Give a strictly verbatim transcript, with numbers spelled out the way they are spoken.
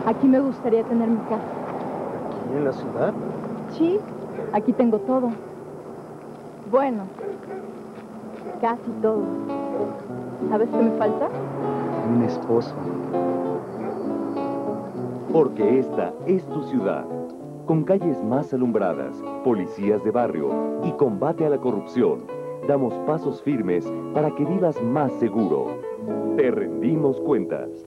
Aquí me gustaría tener mi casa. ¿Aquí en la ciudad? Sí, aquí tengo todo. Bueno, casi todo. ¿Sabes qué me falta? Un esposo. Porque esta es tu ciudad, con calles más alumbradas, policías de barrio y combate a la corrupción. Damos pasos firmes para que vivas más seguro. Te rendimos cuentas.